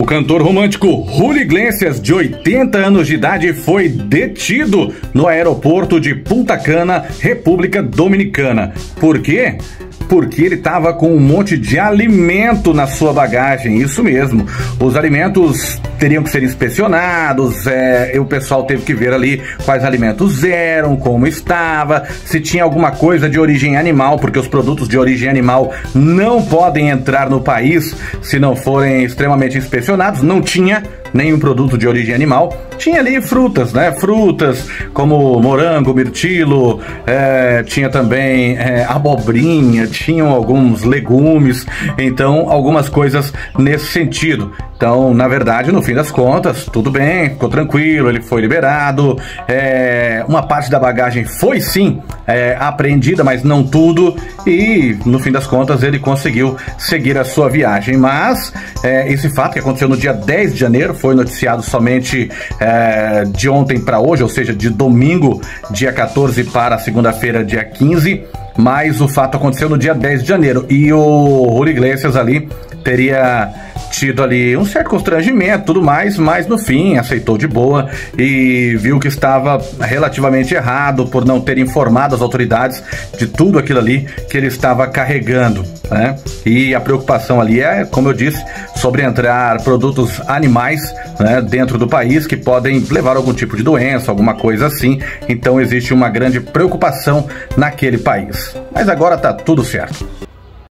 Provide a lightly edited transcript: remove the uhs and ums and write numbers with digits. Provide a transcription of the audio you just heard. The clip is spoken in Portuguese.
O cantor romântico Julio Iglesias, de 80 anos de idade, foi detido no aeroporto de Punta Cana, República Dominicana. Por quê? Porque ele estava com um monte de alimento na sua bagagem, isso mesmo. Os alimentos teriam que ser inspecionados, o pessoal teve que ver ali quais alimentos eram, como estava, se tinha alguma coisa de origem animal, porque os produtos de origem animal não podem entrar no país se não forem extremamente inspecionados. Não tinha nenhum produto de origem animal. Tinha ali frutas, né? Frutas como morango, mirtilo, tinha também abobrinha, tinham alguns legumes, então algumas coisas nesse sentido. Então, na verdade, no fim das contas, tudo bem, ficou tranquilo, ele foi liberado. Uma parte da bagagem foi sim apreendida, mas não tudo, e no fim das contas ele conseguiu seguir a sua viagem. Mas esse fato que aconteceu no dia 10 de janeiro foi noticiado somente de ontem para hoje, ou seja, de domingo, dia 14 para segunda-feira, dia 15. Mas o fato aconteceu no dia 10 de janeiro e o Julio Iglesias ali teria tido ali um certo constrangimento, tudo mais, mas no fim aceitou de boa e viu que estava relativamente errado por não ter informado as autoridades de tudo aquilo ali que ele estava carregando, né? E a preocupação ali como eu disse, sobre entrar produtos animais, né, dentro do país que podem levar algum tipo de doença, alguma coisa assim. Então existe uma grande preocupação naquele país. Mas agora tá tudo certo.